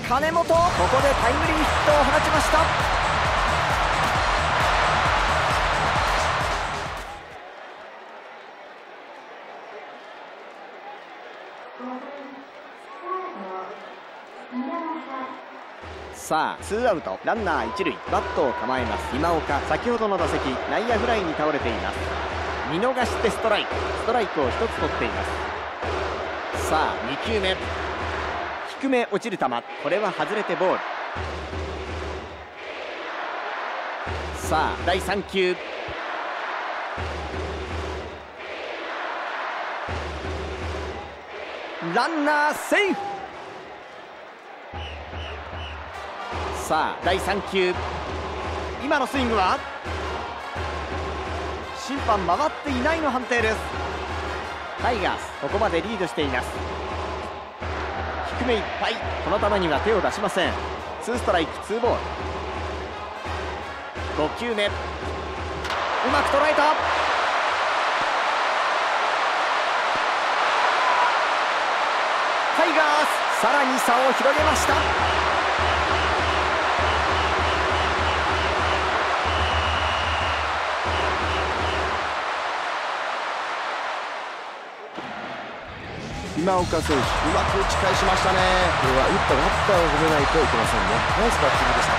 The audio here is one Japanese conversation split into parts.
金本、ここでタイムリーヒットを放ちました。さあツーアウトランナー一塁、バットを構えます今岡。先ほどの打席内野フライに倒れています。見逃してストライクを1つ取っています。さあ2球目、低め落ちる球、これは外れてボール。さあ第3球、ランナーセーフ。さあ第3球、今のスイングは審判回っていないの判定です。タイガースここまでリードしています。低めいっぱい、この球には手を出しません。ツーストライクツーボール。5球目、うまく捉えた。タイガースさらに差を広げました。 今岡選手、うまく打ち返しましたね。これは打ったバッターを褒めないといけませんね。ナイスバッティングでした。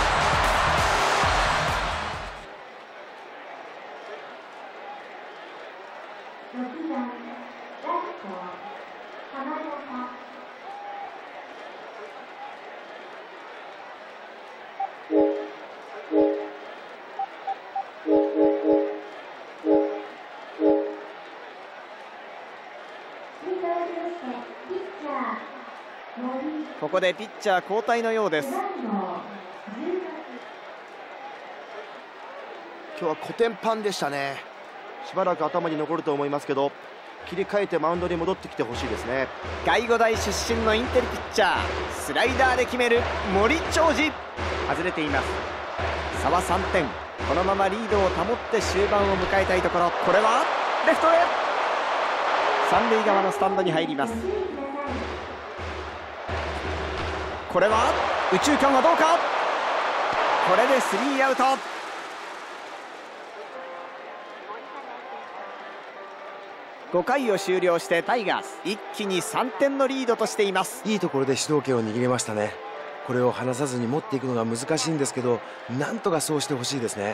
ここでピッチャー交代のようです。 今日はコテンパンでしたね。しばらく頭に残ると思いますけど、切り替えてマウンドに戻ってきてほしいですね。 外語大出身のインテリピッチャー、スライダーで決める森長治、外れています。差は3点、このままリードを保って終盤を迎えたいところ。これはレフトへ、三塁側のスタンドに入ります。これは右中間はどうか。これでスリーアウト。5回を終了してタイガース一気に3点のリードとしています。 いいところで主導権を握りましたね。これを離さずに持っていくのが難しいんですけど、なんとかそうしてほしいですね。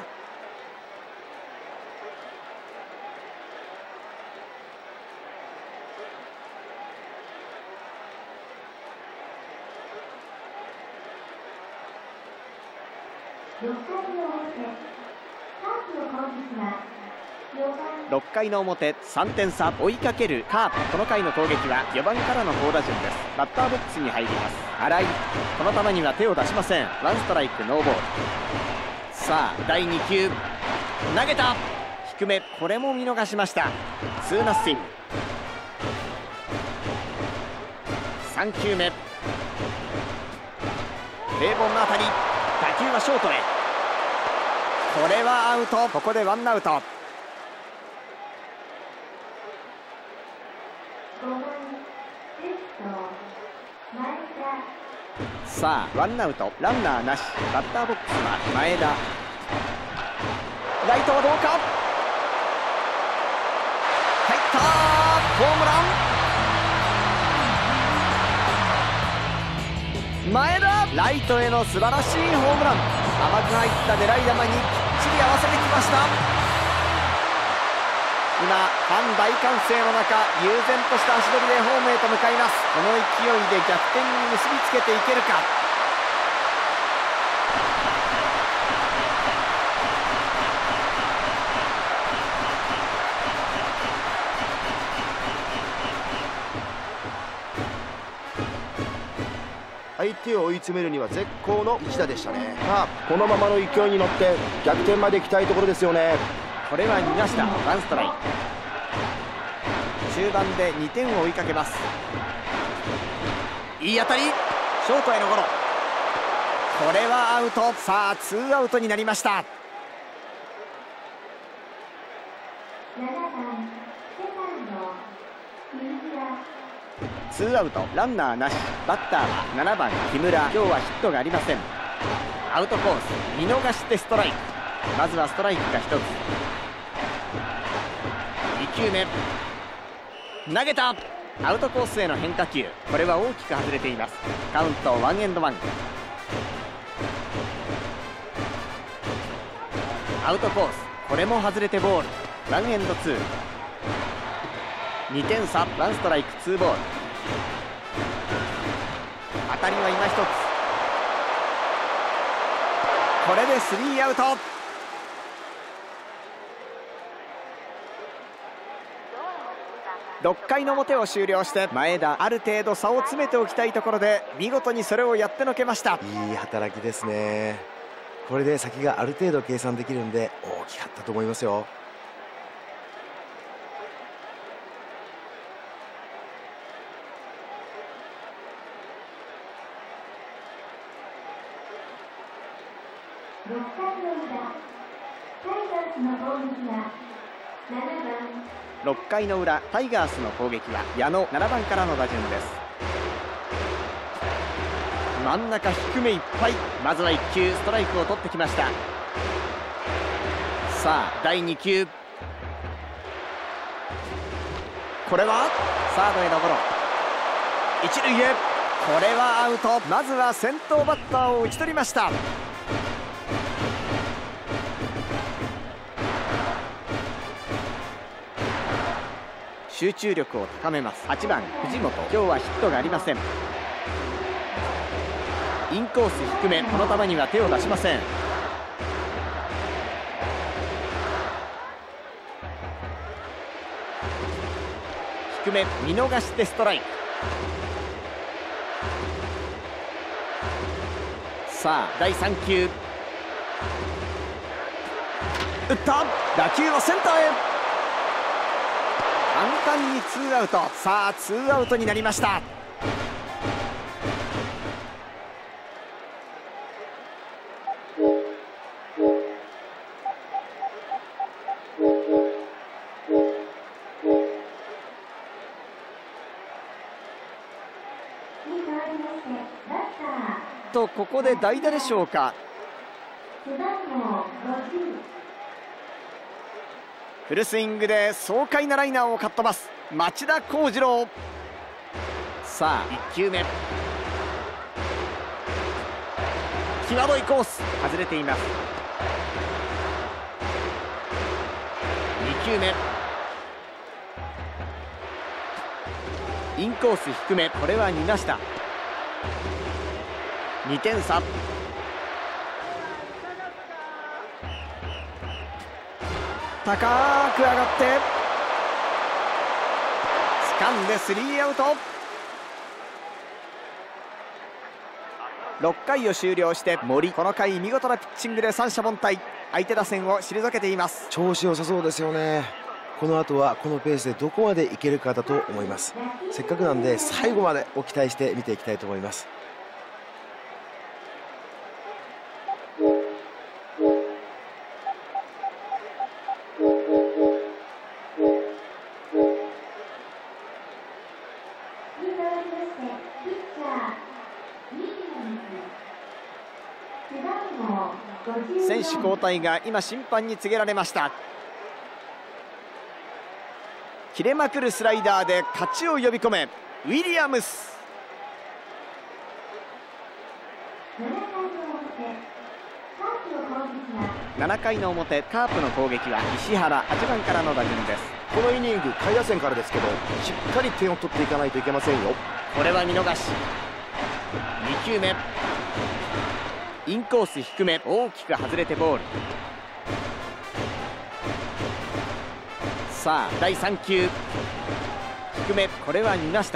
6回の表、3点差、追いかけるカープ。この回の攻撃は4番からの好打順です。バッターボックスに入ります新井、この球には手を出しません。ワンストライクノーボール。さあ第2球、投げた、低め、これも見逃しました。2ナッシング。3球目、平凡な当たり、打球はショートへ、これはアウト。ここでワンアウト。さあワンアウトランナーなし、バッターボックスは前田。ライトはどうか、入った、ホームラン。前田、ライトへの素晴らしいホームラン。甘く入った狙い球にきっちり合わせてきました。今ファン大歓声の中、悠然とした足取りでホームへと向かいます。この勢いで逆転に結びつけていけるか。 相手を追い詰めるには絶好の一打でしたね。さあこのままの勢いに乗って逆転まで行きたいところですよね。 これは逃がした。ワンストライク。中盤で2点を追いかけます。いい当たり、ショートへのゴロ。これはアウト。さあツーアウトになりました。 ツーアウトランナーなし。バッターは7番木村。今日はヒットがありません。アウトコース見逃してストライク。まずはストライクが1つ。2球目投げた。アウトコースへの変化球、これは大きく外れています。カウントワンエンドワン。アウトコースこれも外れてボール。ワンエンドツー。2点差。ワンストライクツーボール。当たりは今一つ。これでスリーアウト。6回の表を終了して前田、ある程度差を詰めておきたいところで見事にそれをやってのけました。 いい働きですね。これで先がある程度計算できるんで大きかったと思いますよ。 6回の裏、タイガースの攻撃は7番。 6回の裏タイガースの攻撃は矢野7番からの打順です。真ん中低めいっぱい。まずは1球ストライクを取ってきました。さあ第2球、これはサードへのゴロ。一塁へ、これはアウト。まずは先頭バッターを打ち取りました。集中力を高めます。8番藤本、今日はヒットがありません。インコース低め、この球には手を出しません。低め見逃してストライク。さあ第3球、打った。打球はセンターへ。簡単にツーアウト。さあツーアウトになりました。とここで代打でしょうか。フルスイングで爽快なライナーをかっ飛ばす町田幸次郎。さあ1球目、際どいコース外れています。2球目インコース低め、これは見ました。2点差。高く上がって掴んでスリーアウト。6回を終了して森、この回見事なピッチングで三者凡退、相手打線を退けています。 調子良さそうですよね。この後はこのペースでどこまでいけるかだと思います。せっかくなんで最後までを期待して見ていきたいと思います。 選手交代が今審判に告げられました。切れまくるスライダーで勝ちを呼び込めウィリアムス。7回の表カープの攻撃は石原8番からの打順です。 このイニング下位打線からですけどしっかり点を取っていかないといけませんよ。 これは見逃し。2球目インコース低め、大きく外れてボール。さあ第3球低め、これは見ました。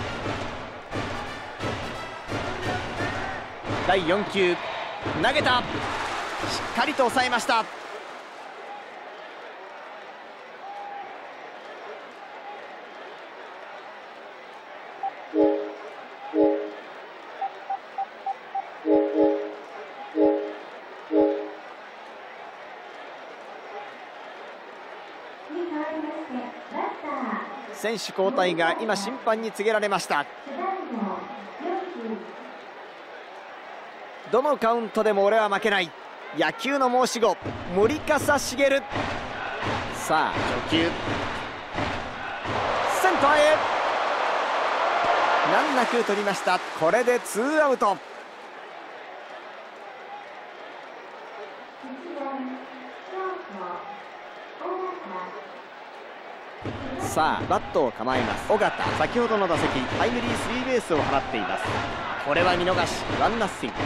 第4球投げた。しっかりと抑えました。 選手交代が今審判に告げられました。どのカウントでも俺は負けない、野球の申し子森笠茂。さあ初球センターへ、難なく取りました。これでツーアウト。さあバットを構えます。尾形、先ほどの打席タイムリースリーベースを放っています。これは見逃し、ワンナッシング。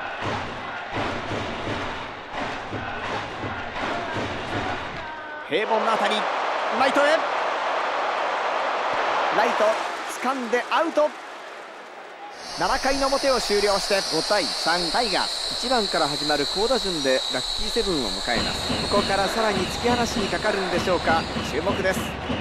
平凡な当たり、ライトへ、ライト掴んでアウト。7回の表を終了して5対3、タイガース1番から始まる好打順でラッキーセブンを迎えます。ここからさらに突き放しにかかるんでしょうか。注目です。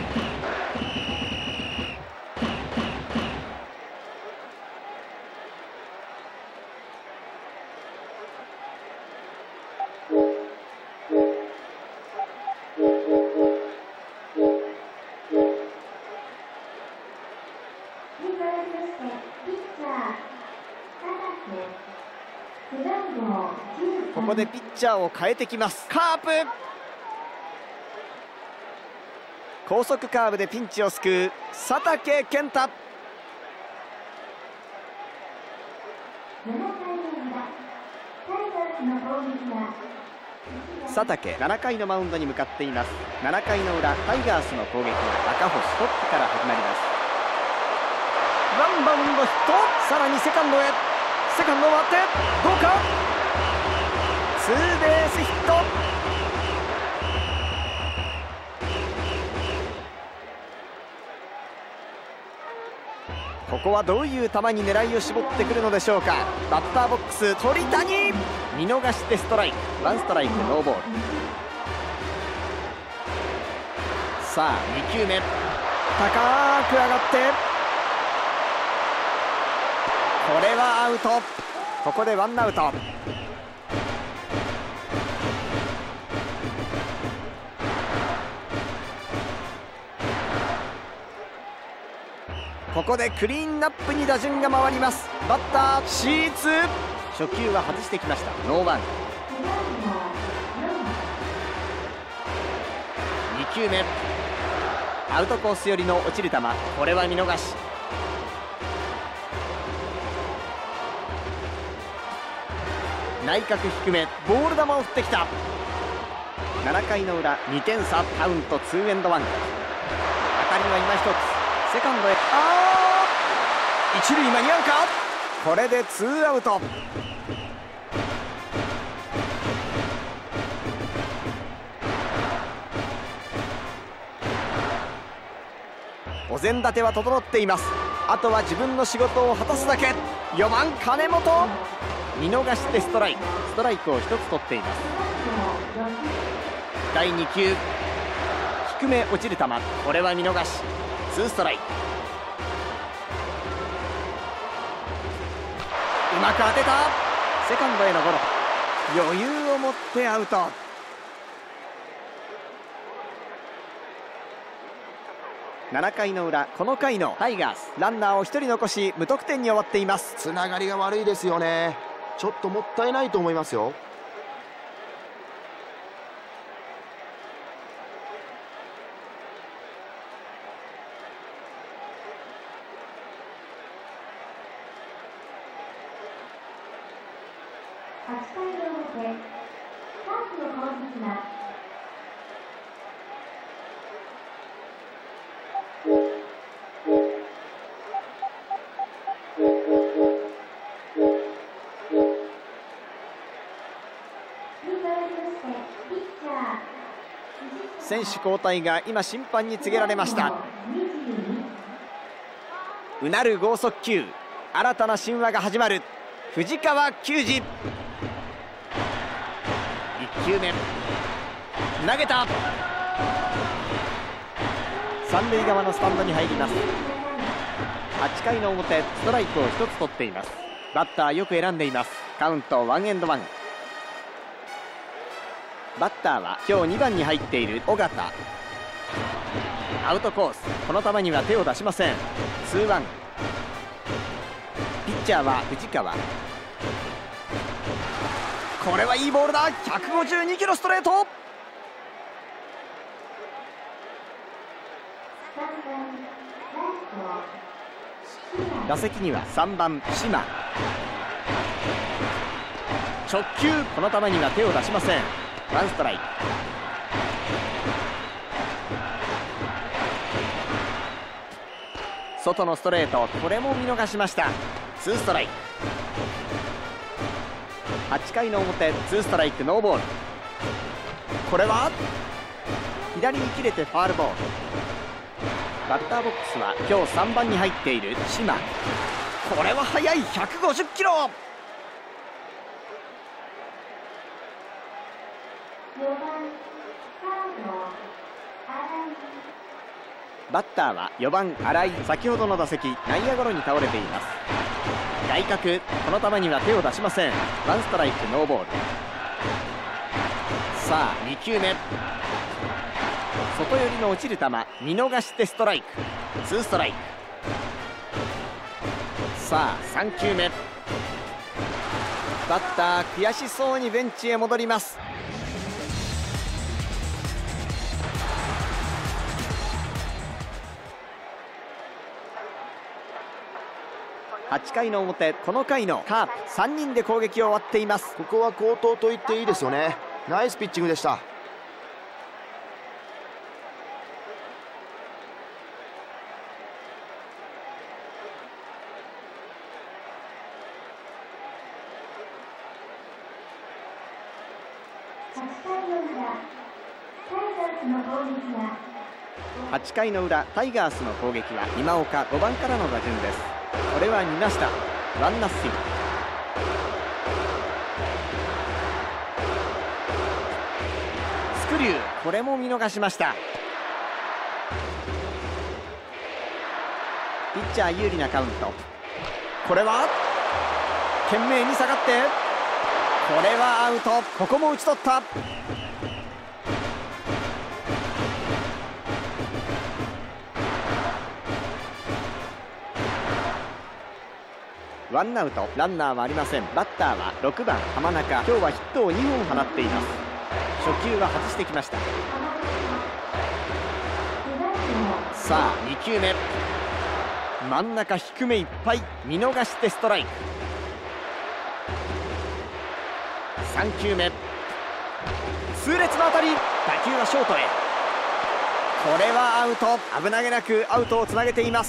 ここでピッチャーを変えてきます。カープ、高速カーブでピンチを救う佐竹健太。佐竹7回のマウンドに向かっています。7回の裏タイガースの攻撃は赤星トップから始まります。ワンバウンドヒット、さらにセカンドへ、セカンド回ってどうか、ツーベースヒット。ここはどういう球に狙いを絞ってくるのでしょうか。バッターボックス鳥谷、見逃してストライク、ワンストライクノーボール。さあ2球目、高く上がって、これはアウト。ここでワンアウト。ここでクリーンナップに打順が回ります。バッターシーツ、初球は外してきました。ノーバウンド。2球目アウトコース寄りの落ちる球、これは見逃し。内角低め、ボール球を振ってきた。7回の裏2点差、カウントツーエンドワン。当たりは今一つ、セカンドへ、一塁間に合うか。これでツーアウト。お膳立ては整っています。あとは自分の仕事を果たすだけ。4番金本、見逃してストライク、ストライクを1つ取っています。第2球低め落ちる球、これは見逃し、ツーストライク。うまく当てた、セカンドへのゴロ、余裕を持ってアウト。7回の裏、この回のタイガースランナーを1人残し無得点に終わっています。 つながりが悪いですよね。ちょっともったいないと思いますよ。 8回の表、カープの攻撃は選手交代が今審判に告げられました。うなる剛速球、新たな神話が始まる。藤川球児、1球目投げた、三塁側のスタンドに入ります。8回の表、ストライクを1つ取っています。バッターよく選んでいます。カウントワンエンドワン。バッターは今日2番に入っている尾形。 アウトコース。この球には手を出しません。2-1。ピッチャーは藤川。これはいいボールだ。152キロストレート。打席には3番島。直球。この球には手を出しません。ワンストライク。外のストレート、これも見逃しました。2ストライク。8回の表、2ストライクノーボール。これは左に切れてファウルボール。バッターボックスは今日3番に入っている島。これは速い。150キロ。バッターは4番新井。先ほどの打席内野ゴロに倒れています。外角。この球には手を出しません。ワンストライクノーボール。さあ2球目。外寄りの落ちる球見逃してストライク。2ストライク。さあ3球目。バッター悔しそうにベンチへ戻ります。8回の表、この回のカープ3人で攻撃を終わっています。 ここは好投と言っていいですよね。ナイスピッチングでした。 8回の裏、タイガースの攻撃は今岡5番からの打順です。これは見ました。ワンナッシング。スクリュー。これも見逃しました。ピッチャー有利なカウント。これは懸命に下がって、これはアウト。ここも打ち取った。ワンアウト、ランナーはありません。バッターは6番浜中。今日はヒットを2本放っています。初球は外してきました。さあ2球目。真ん中低めいっぱい。見逃してストライク。3球目。痛烈な当たり。打球はショートへ。これはアウト。危なげなくアウトをつなげています。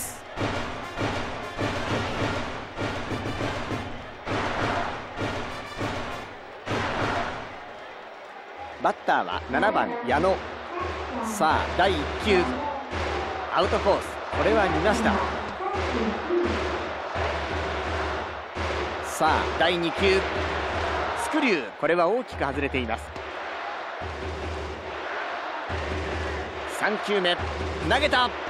バッターは7番矢野。さあ第1球。アウトコース。これは見ました。さあ第2球。スクリュー。これは大きく外れています。3球目。投げた。